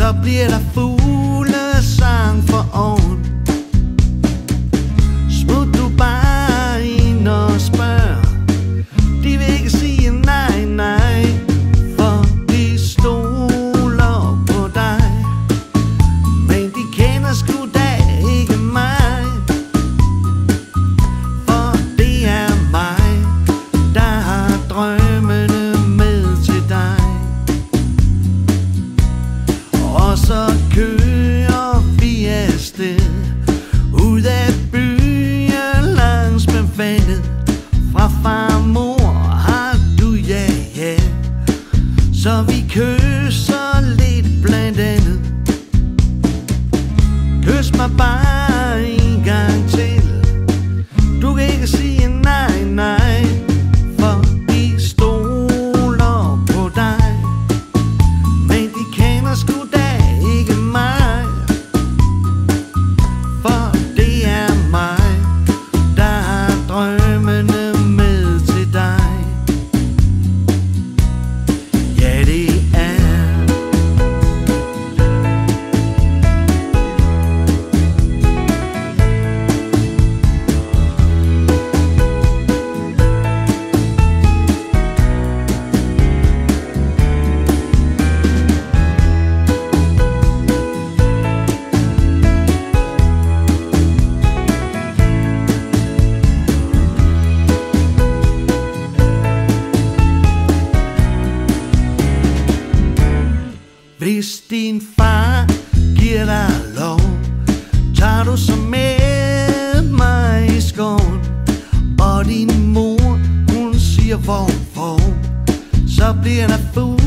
så bliver der fuglesang for oven. Smut du bare ind og spørg, de vil ikke sige nej, nej, for de stoler på dig. Men de kender sgu da ikke mig, for det er mig, der har drømmene med til dig. Og så kører vi afsted ud af byen langs med vandet. Fra far og mor har du ja, ja, så vi kysser lidt blandt andet. Kys mig bare en gang til, du kan ikke sige nej, nej, for de stoler på dig. Men de kender sgu da ikke mig, for det er mig, der har drømmene med til dig. Ja, det er hvis din far giver dig lov, tager du så med mig i skoven. Og din mor, hun siger hvor, så bliver der fugl